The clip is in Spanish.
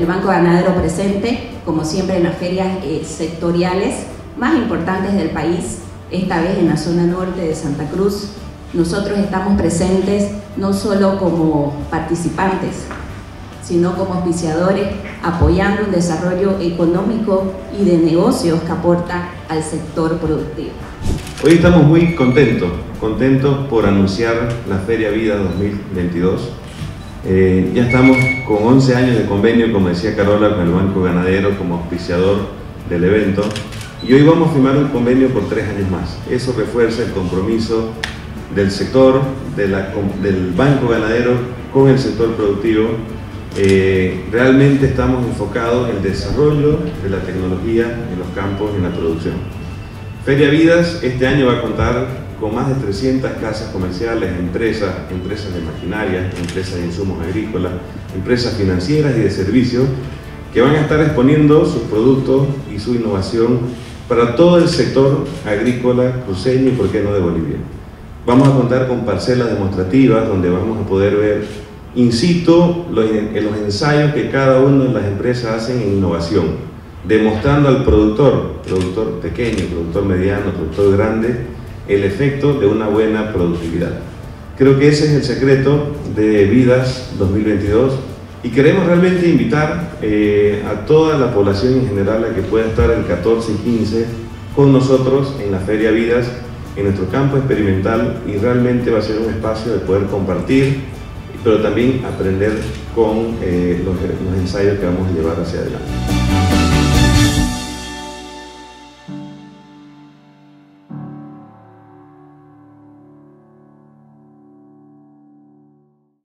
el Banco Ganadero presente, como siempre, en las ferias sectoriales más importantes del país, esta vez en la zona norte de Santa Cruz. Nosotros estamos presentes no solo como participantes, sino como auspiciadores, apoyando un desarrollo económico y de negocios que aporta al sector productivo. Hoy estamos muy contentos por anunciar la Feria Vida 2022. Ya estamos con 11 años de convenio, como decía Carola, con el Banco Ganadero como auspiciador del evento. Y hoy vamos a firmar un convenio por 3 años más. Eso refuerza el compromiso del sector, del Banco Ganadero con el sector productivo. Realmente estamos enfocados en el desarrollo de la tecnología en los campos y en la producción. Feria Vidas este año va a contar con más de 300 casas comerciales, empresas de maquinaria, empresas de insumos agrícolas, empresas financieras y de servicios que van a estar exponiendo sus productos y su innovación para todo el sector agrícola cruceño y por qué no de Bolivia. Vamos a contar con parcelas demostrativas donde vamos a poder ver in situ los ensayos que cada una de las empresas hacen en innovación, demostrando al productor pequeño, productor mediano, productor grande, el efecto de una buena productividad. Creo que ese es el secreto de Vidas 2022 y queremos realmente invitar a toda la población en general a que pueda estar el 14 y 15 con nosotros en la Feria Vidas, en nuestro campo experimental, y realmente va a ser un espacio de poder compartir, pero también aprender con los ensayos que vamos a llevar hacia adelante.